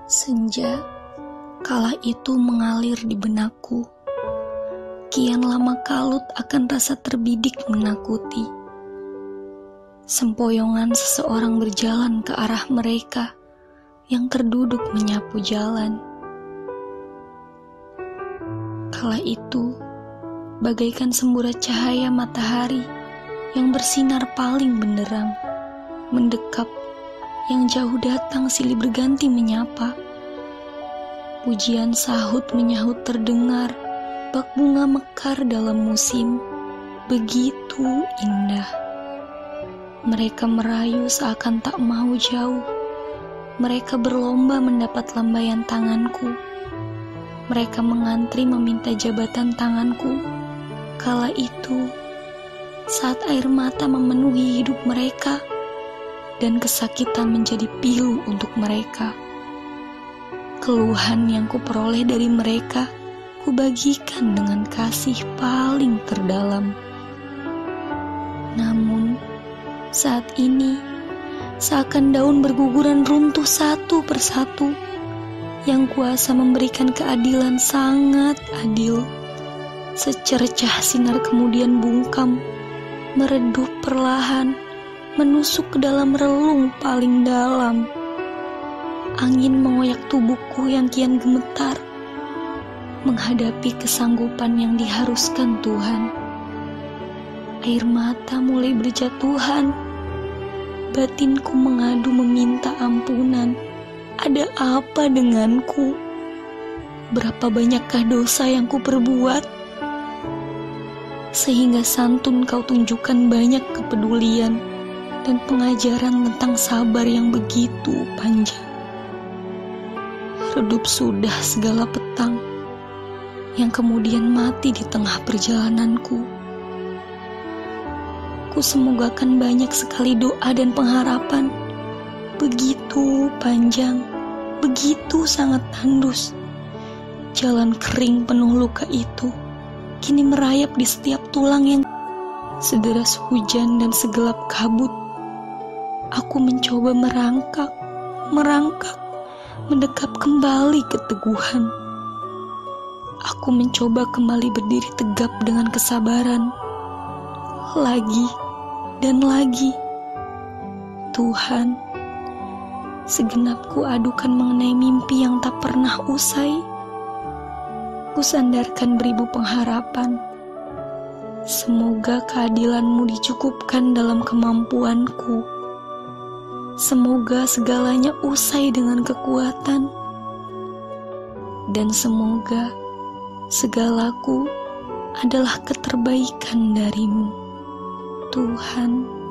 Senja, kala itu mengalir di benakku. Kian lama kalut akan rasa terbidik menakuti. Sempoyongan seseorang berjalan ke arah mereka yang terduduk menyapu jalan. Kala itu, bagaikan semburat cahaya matahari yang bersinar paling benderang, mendekap, yang jauh datang silih berganti menyapa. Pujian sahut menyahut terdengar, bak bunga mekar dalam musim, begitu indah. Mereka merayu seakan tak mau jauh. Mereka berlomba mendapat lambaian tanganku. Mereka mengantri meminta jabatan tanganku. Kala itu, saat air mata memenuhi hidup mereka, dan kesakitan menjadi pilu untuk mereka. Keluhan yang kuperoleh dari mereka, kubagikan dengan kasih paling terdalam. Namun, saat ini, seakan daun berguguran runtuh satu persatu, yang kuasa memberikan keadilan sangat adil. Secercah sinar kemudian bungkam, meredup perlahan, menusuk ke dalam relung paling dalam. Angin mengoyak tubuhku yang kian gemetar, menghadapi kesanggupan yang diharuskan Tuhan. Air mata mulai berjatuhan, batinku mengadu meminta ampunan. Ada apa denganku? Berapa banyakkah dosa yang kuperbuat? Sehingga santun kau tunjukkan banyak kepedulian dan pengajaran tentang sabar yang begitu panjang. Redup sudah segala petang yang kemudian mati di tengah perjalananku. Kusemogakan banyak sekali doa dan pengharapan, begitu panjang, begitu sangat tandus. Jalan kering penuh luka itu kini merayap di setiap tulang yang sederas hujan dan segelap kabut. Aku mencoba merangkak, mendekap kembali keteguhan. Aku mencoba kembali berdiri tegap dengan kesabaran. Lagi dan lagi. Tuhan, segenap ku adukan mengenai mimpi yang tak pernah usai. Kusandarkan beribu pengharapan. Semoga keadilan-Mu dicukupkan dalam kemampuanku. Semoga segalanya usai dengan kekuatan. Dan semoga segalaku adalah keterbaikan dari-Mu, Tuhan.